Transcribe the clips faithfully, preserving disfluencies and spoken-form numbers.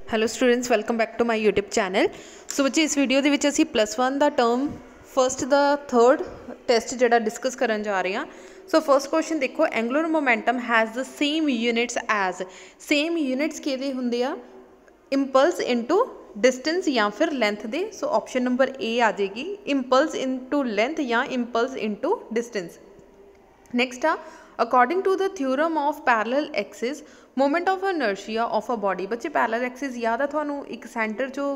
Hello students, welcome back to my YouTube channel. So बच्चे इस video के विच असी प्लस वन का टर्म फस्ट द थर्ड टेस्ट जिहड़ा डिस्कस करन जा रहे हैं। सो फर्स्ट क्वेश्चन देखो, angular momentum has the same units as. Same units किहदे हुंदे आ? इंपल्स इंटू डिस्टेंस या फिर लेंथ दे। सो ऑप्शन नंबर ए आ जाएगी, इंपल्स इंटू लेंथ या इंपल्स इंटू डिस्टेंस। नेक्स्ट आ, according to the theorem of parallel axis moment of inertia of a body. बच्चे पैरेलल एक्सिस याद है थानू, एक सेंटर जो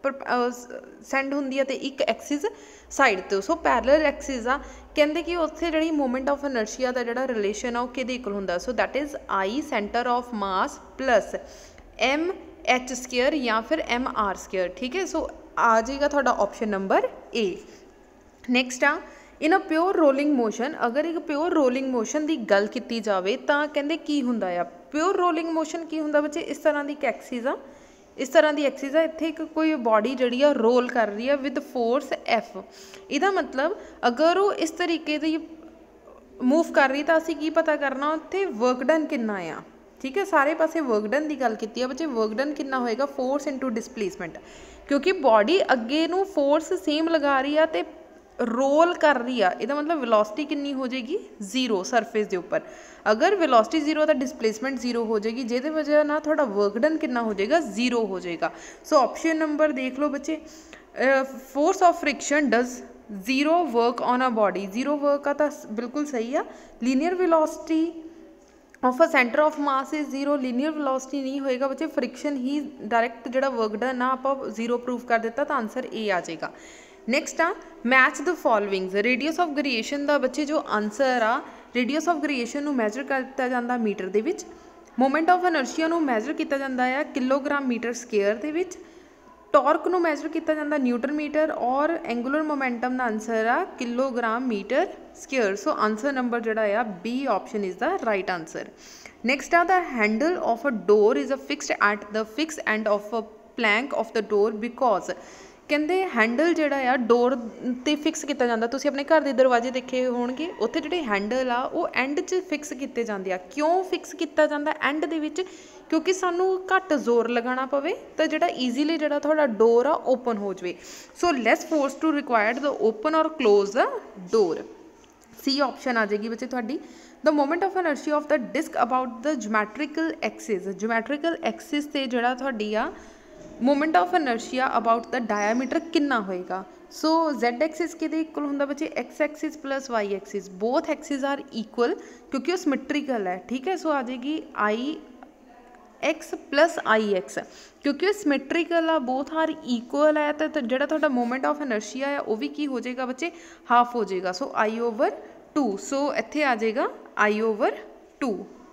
सेंड होंदी है ते एक एक्सिस साइड तो। सो पैरेलल एक्सिस आ कहते कि उत्थे जिहड़ी मोमेंट ऑफ इनर्शिया का जिहड़ा रिलेशन आ वो किहदे इक्वल हुंदा। So that is I centre of mass plus M H square या फिर एम आर स्केयर। ठीक है, सो आ जाएगा थोड़ा ऑप्शन नंबर ए। नैक्सट आ, in a pure rolling motion, अगर एक प्योर रोलिंग मोशन की गल की जाए तो कहते की हुंदा आ। प्योर रोलिंग मोशन की हुंदा बच्चे, इस तरह की एक एक्सिस आ, इस तरह की एक्सिस आ, इत्थे एक कोई बॉडी जिहड़ी आ रोल कर रही है विद फोर्स एफ। इहदा मतलब अगर वो इस तरीके की मूव कर रही तो असी की पता करना उत्थे वर्क डन कितना आ। ठीक है, सारे पासे वर्क डन की गल की है बच्चे, वर्क डन कितना होएगा? फोर्स इंटू डिसप्लेसमेंट, क्योंकि बॉडी अगे नूं फोर्स सेम लगा रही है तो रोल कर रही है। इसका मतलब वेलोसिटी कितनी हो जाएगी? जीरो सरफेस के उपर। अगर वेलोसिटी जीरो तो डिसप्लेसमेंट जीरो हो जाएगी, जिसकी वजह ना थोड़ा वर्क डन कितना हो जाएगा? जीरो हो जाएगा। सो ऑप्शन नंबर देख लो बच्चे, force of friction does zero work on a body. Zero work का तो बिल्कुल सही है। Linear velocity of a centre of mass is zero. Linear velocity नहीं होएगा बच्चे, फ्रिक्शन ही डायरैक्ट जो वर्क डन आ आप जीरो प्रूव कर दिता तो आंसर ए आ जाएगा। नैक्सट आ, match the followings. Radius of variation का बच्चे जो आंसर आ, रेडियस ऑफ वेरिएशन नूं मैजर किया जाता मीटर दे विच। मोमेंट ऑफ इनर्शिया नूं मैजर किया जाता है किलोग्राम मीटर स्केयर दे विच। टॉर्क नूं मैजर किया जाता न्यूटन मीटर, और एंगुलर मोमेंटम का आंसर आ kilogram metre square. So answer number जोड़ा आ B option is the right answer. Next आ, the handle of a door is a fixed at the fix end of a plank of the door because. कहते handle जोड़ा आ door ते fix किया जाता। तुसीं अपने घर के दरवाजे देखे होणगे, उत्थे जिहड़े हैंडल आ वो एंड च फिक्स किए जाते हैं। क्यों फिक्स किया जाता एंड दे विच? क्योंकि सानू घट जोर लगाना पवे तो जिहड़ा ईजीली जिहड़ा तुहाडा डोर आ ओपन हो जाए। So less force to required the open और close the door. C option आ जाएगी बच्चे तुहाडी। The moment of inertia of the disc about the geometrical axis. Geometrical axis से जिहड़ा तुहाडी आ moment of inertia about the diameter कितना होएगा? सो जैड एक्सिस के इक्वल होंगे बच्चे X axis plus Y axis. Both axis are equal क्योंकि वो सिमेट्रिकल है। ठीक है, सो आ जाएगी I X plus I X, क्योंकि वो सिमेट्रिकल आ, बोथ आर इक्वल है तो जो थोड़ा मोमेंट ऑफ इनर्शिया है वह भी की हो जाएगा बच्चे? हाफ हो जाएगा। सो आई ओवर टू। सो इत्थे आ जाएगा आई ओवर टू।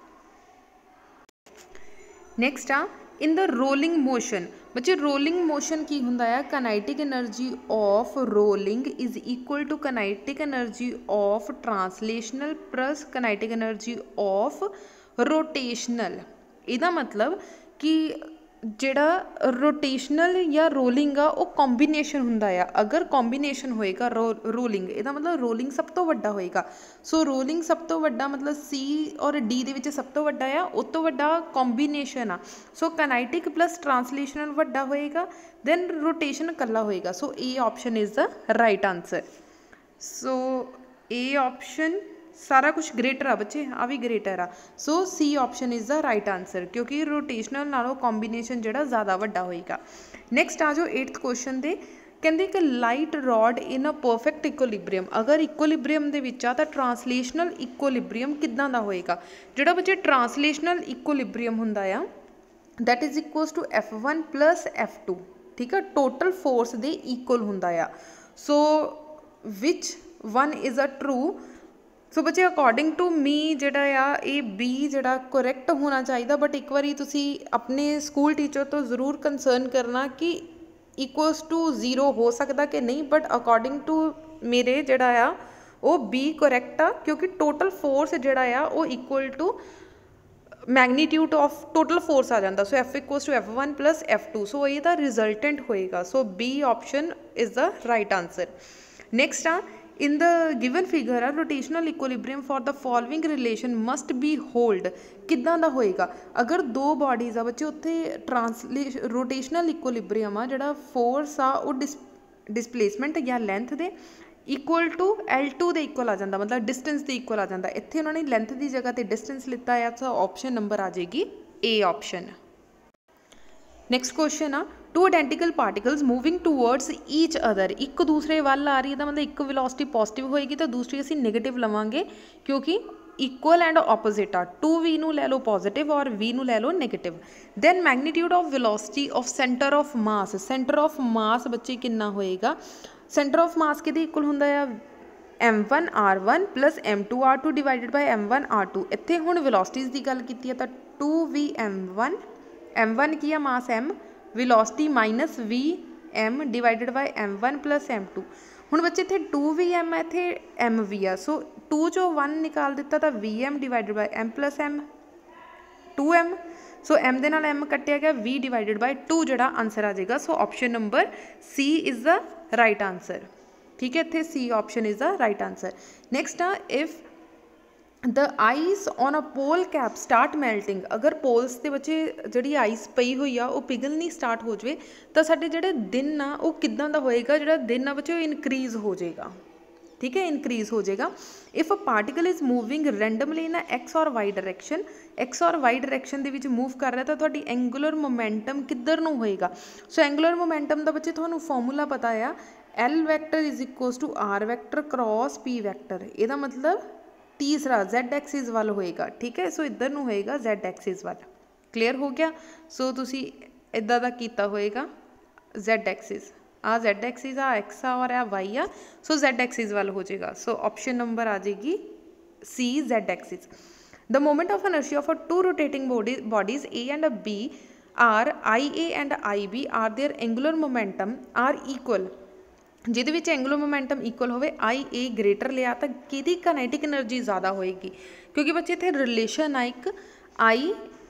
नैक्सट आ, इन द रोलिंग मोशन बच्चे, रोलिंग मोशन की हुंदा है? Kinetic energy of rolling is equal to kinetic energy of translational plus kinetic energy of rotational. इहदा मतलब कि जिहड़ा रोटेशनल या रोलिंग आ वो कॉम्बीनेशन हुंदा आ। अगर कॉम्बीनेशन होएगा रो रोलिंग, इहदा मतलब रोलिंग सब तो वड्डा होएगा। सो रोलिंग सब तो वड्डा मतलब सी और डी दे विच सब तो वड्डा आ, उस तो वड्डा कॉम्बीनेशन आ। सो काइनेटिक प्लस ट्रांसलेशनल वड्डा होएगा, दैन रोटेशन कल्ला होएगा। So A option is the right answer. So A option सारा कुछ ग्रेटर आ बच्चे, आ भी ग्रेटर आ। So C option is the right answer, क्योंकि रोटेशनल नालों कॉम्बीनेशन जिहड़ा ज़्यादा वड्डा होएगा। नैक्सट आ जाओ एट्थ क्वेश्चन दे। कहते कि light rod in a perfect equilibrium, अगर इक्वलिब्रियम दे विच आ तां ट्रांसलेशनल इक्वलिब्रियम किदां दा होएगा? जिहड़ा बच्चे ट्रांसलेशनल इक्वलिब्रियम हुंदा आ that is equals to F one plus F two. ठीक है, टोटल फोर्स दे इक्वल हुंदा आ। So which one is a true? So बच्चे अकॉर्डिंग टू मी जिहड़ा आ ये बी जिहड़ा करैक्ट होना चाहिए, बट एक बारी तुसी अपने स्कूल टीचर तो जरूर कंसर्न करना कि इक्वल्स टू जीरो हो सकता कि नहीं, बट अकॉर्डिंग टू मेरे जिहड़ा आ वो बी करैक्ट आ, क्योंकि टोटल फोर्स जिहड़ा आ वो equal to magnitude of total force आ जाता। So F equals to F one plus F two. So ये रिजल्टेंट होएगा। So B option is the right answer. Next आ, इन द गिवन फिगर आ rotational equilibrium for the following relation must be hold किदां दा होएगा अगर दो bodies आ बच्चे उत्थे ट्रांसले रोटेशनल इक्विलिब्रियम आ जिहड़ा फोर्स आ वो डिस डिसप्लेसमेंट या लेंथ दे इक्वल टू एल टू दे इक्वल आ जाता मतलब डिस्टेंस दे इक्वल आ जाता इत्थे उन्होंने लेंथ की जगह पर डिस्टेंस लिता है तो ऑप्शन नंबर आ जाएगी ए ऑप्शन। नैक्सट क्वेश्चन आ two identical particles moving towards each other एक दूसरे वाल आ रही है मतलब एक वेलोसिटी पॉजिटिव होएगी तो दूसरी असी नेगेटिव लवांगे क्योंकि इक्वल एंड ऑपोजिट आ टू वी नू लै लो पॉजिटिव और वी नू लै लो negative. Then magnitude of velocity of centre of mass centre of mass बच्चे कितना होएगा सेंटर ऑफ मास कि इक्वल होंदा है M one R one plus M two R two divided by M one R two इत्थे हुण वेलोसिटीज़ की गल कीती है तो two V M one M one की है mass M velocity minus V M divided by M one plus M two हुण बच्चे इत्थे टू वी एम है इत्थे एम वी आ सो टू चो वन निकाल दिता तो V M divided by M plus M two M so M दे नाल एम कट्टिया गया वी डिवाइडेड बाय टू जिहड़ा आंसर आ जाएगा so option number C is the right answer. ठीक है इत्थे C option is the right answer. Next आ if the ice on a pole cap start melting अगर पोल्स के बच्चे जी आइस पई हुई आ वो पिघलनी स्टार्ट हो जाए तो साढ़े जोड़े दिन आ वो किदां दा होएगा जो दिन आ बच्चे इनक्रीज़ हो जाएगा। ठीक है इनक्रीज़ हो जाएगा। If a particle is moving randomly in X और वाई डायरैक्शन एक्स और वाई डायरैक्शन दे विच मूव कर रहा तो तुहाडी एंगुलर मोमेंटम किधर नूं होएगा। सो एंगुलर मोमेंटम दा बच्चे तुहानूं फॉर्मूला पता आ L vector is equals to R vector cross P vector इहदा मतलब तीसरा जैड एक्सिस वाल होएगा। ठीक है सो इधर नूं होएगा जैड एक्सिस वाल। क्लीयर हो गया। सो तुसी इदां दा कीता होएगा जैड एक्सिस आ जैड एक्सिस आ एक्स आ और आ वाई आ सो जैड एक्सिस वाल हो जाएगा। सो ऑप्शन नंबर आ जाएगी C Z axis. The moment of inertia of a two rotating body bodies A and B are I A and I B are their angular momentum are equal जिहदे विच angular momentum equal होवे आई ए greater लिया तो किहदी kinetic energy ज़्यादा होएगी क्योंकि बच्चे इत्थे रिलेशन आ एक I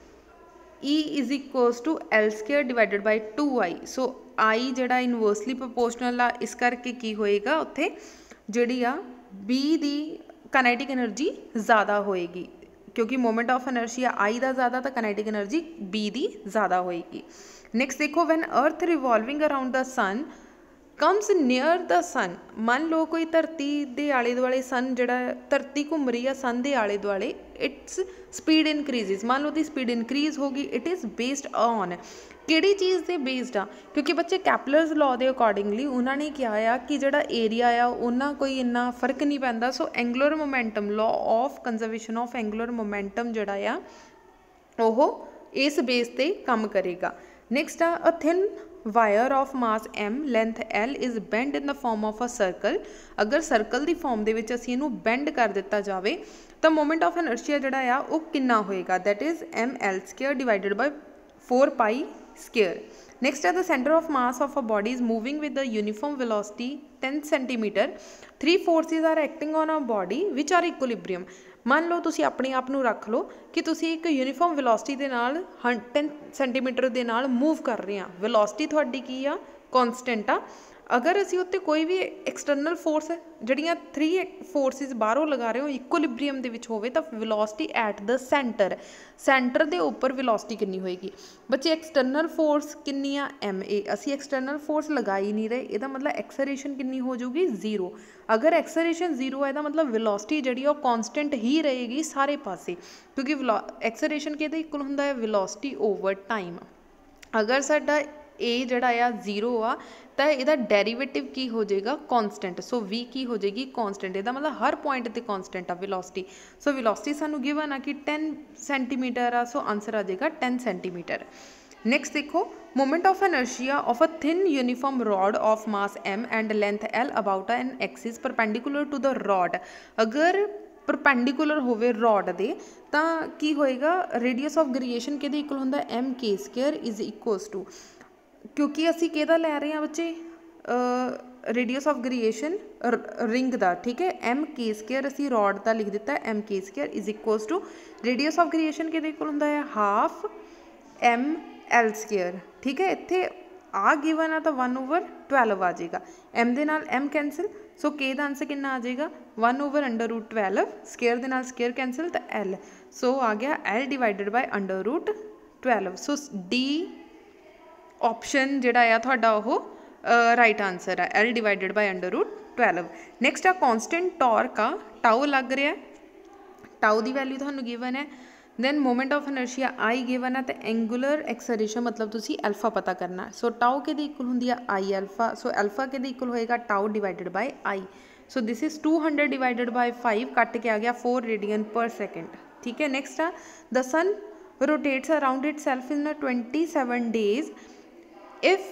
E is equals to L square divided by two I so I जिहड़ा इनवर्सली प्रोपोर्शनल आ इस करके की होएगा उत्थे जिहड़ी आ बी दी काइनेटिक एनर्जी ज़्यादा होएगी क्योंकि मोमेंट ऑफ इनर्शिया आई दा ज़्यादा तो काइनेटिक एनर्जी बी दी ज़्यादा होएगी। नैक्सट देखो when earth revolving around the sun comes near the sun मान लो कोई धरती के आले दुआले सन जिहड़ा धरती घूम रही है सन के आले दुआले इट्स स्पीड इनक्रीजिज मान लो दी स्पीड इनक्रीज होगी इट इज़ बेस्ड ऑन किहड़ी चीज़ से बेस्ड आ क्योंकि बच्चे कैपलर्स लॉ के अकॉर्डिंगली उन्होंने कहा आ कि जिहड़ा एरिया आ उन्ना कोई इन्ना फर्क नहीं पैंदा। So angular momentum law of conservation of angular momentum जिहड़ा आ ओह इस बेस ते काम करेगा। नैक्सट आ a thin wire of mass M length L is bend in the form of a circle अगर सर्कल की फॉर्म के असी इनू बेंड कर दिता जाए तो मोमेंट ऑफ इनर्शिया जिहड़ा आ वो कितना होएगा that is M L square divided by four pi square. Next at the center of mass of a body is moving with the uniform velocity ten centimeter three forces are acting on a body which are equilibrium मान लो तुसी अपने आप नू रख लो कि तुसी एक uniform velocity दे नाल टेन सेंटीमीटर दे नाल मूव कर रहे हैं वेलोसिटी तुहाडी की आ कॉन्सटेंट आ अगर असी उत्ते कोई भी एक्सटर्नल फोर्स जड़ियाँ थ्री फोर्सिस बाहरों लगा रहे हो इक्विलिब्रियम दे विच होवे तो velocity at the centre centre दे उपर वेलोसिटी कितनी होएगी बच्चे एक्सटर्नल फोर्स कितनी आ एम ए असी एक्सटर्नल फोर्स लगा ही नहीं रहे इहदा मतलब एक्सलरेशन कितनी हो जाऊगी जीरो अगर एक्सलरेशन जीरो है मतलब वेलोसिटी जिहड़ी वो कॉन्सटेंट ही रहेगी सारे पासे क्योंकि एक्सलरेशन किहदे इक्वल हुंदा है वेलोसिटी ओवर टाइम अगर साडा ए जड़ा आ जीरो आ तो यदा डेरीवेटिव की हो जाएगा कॉन्सटेंट सो वी की हो जाएगी कॉन्सटेंट यदा मतलब हर पॉइंट पर कॉन्सटेंट आ वेलोसिटी सो वेलोसिटी सानू गिवन आ कि टेन सेंटीमीटर आ सो आंसर आ जाएगा टेन सेंटीमीटर। नैक्सट देखो moment of inertia of a thin uniform rod of mass M and length L about an axis perpendicular to the rod अगर perpendicular होवे rod दे तां की होएगा रेडियस ऑफ ग्रीएशन किहदे इक्वल हुंदा M K square is equals to क्योंकि असी किहदा लै रहे हैं बच्चे रेडियस ऑफ ग्रीएशन रिंग दा ठीक है एम के स्केयर असी रॉड का लिख दिता M K square is equals to radius of gyration किहदे इक्वल हुंदा है हाफ एम एल स्केयर ठीक है इत्थे आ गिवन आ तो वन ओवर ट्वेल्व आ जाएगा एम दे नाल एम कैंसिल सो के दा आंसर कितना आ जाएगा one over under root twelve square दे नाल स्केयर कैंसल तो एल सो आ गया L divided by under root twelve so D option जिहड़ा आ तुहाडा ओह राइट आंसर है L divided by under root twelve. Next आ कॉन्सटेंट टॉर्क आ टाउ लग रहा है टाउ की वैल्यू तुहानू गिवन है then moment of inertia I given है तो एंगूलर एक्सलेरेशन मतलब तुसी अल्फा पता करना है सो टाउ के इक्वल होंदी है आई अल्फा सो अल्फा के इक्वल होएगा tau divided by I so this is two hundred divided by five cut के आ गया फोर रेडियन पर सेकेंड ठीक है। नैक्सट आ the sun rotates around itself in twenty seven days if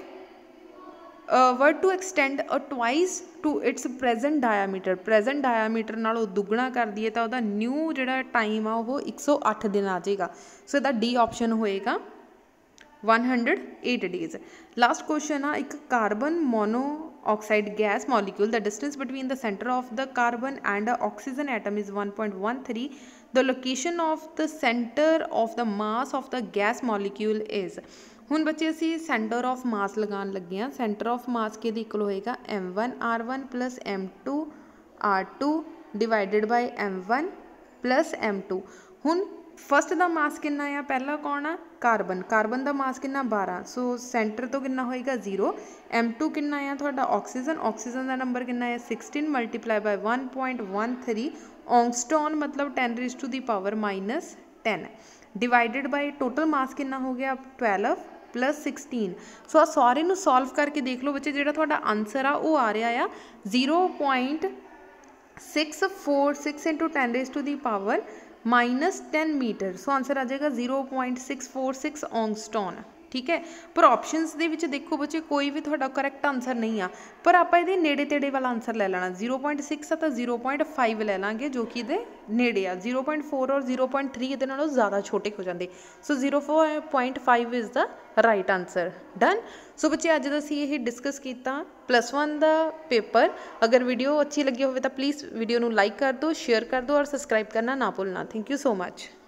were to extend a twice to its present diameter present diameter नालों दुगना कर दिए तो वह न्यू जो टाइम आ वो एक सौ अठ दिन आ जाएगा सो so, डी ऑप्शन होएगा one hundred eight days. Last question आ एक carbon monoxide gas molecule the distance between the centre of the carbon and oxygen atom is one point one three the location of the centre of the mass of the gas molecule is हुण बच्चे असी centre of मास लगान लगे हैं centre of मास के equal होएगा M one R one plus M two R two divided by M one plus M two हुण first का मास कितना आ पहला कौन आ कार्बन कार्बन का मास कितना बारह सो सेंटर तो कितना होएगा जीरो एम टू कितना आ तुहाडा ऑक्सीजन ऑक्सीजन का नंबर कितना है sixteen multiply by one point one three angstrom मतलब ten raise to the power minus ten divided by total mass कितना हो गया ट्वेल्व प्लस सिक्सटीन सो आ सारे नूं सॉल्व करके देख लो बच्चे जिहड़ा तुहाडा आंसर आ वो आ रहा आ zero point six four six into ten raise to the power minus ten metre so answer आ जाएगा zero point six four six angstrom ठीक है। पर ऑप्शनस दे विच देखो बच्चे कोई भी तुहाडा करैक्ट आंसर नहीं आ पर आपां इहदे नेड़े तेड़े वाला आंसर ले लेना जीरो पॉइंट सिक्स आ तो जीरो पॉइंट फाइव ले लांगे जो कि इहदे नेड़े आ जीरो पॉइंट फोर और जीरो पॉइंट थ्री इहदे नालों ज़्यादा छोटे हो जाते so zero four point five is the right answer done. So बच्चे अज दा असीं यही डिस्कस किया प्लस वन का पेपर अगर वीडियो अच्छी लगी हो तो प्लीज़ वीडियो नूं लाइक कर दो शेयर कर दो और सबसक्राइब करना ना भूलना। Thank you so much.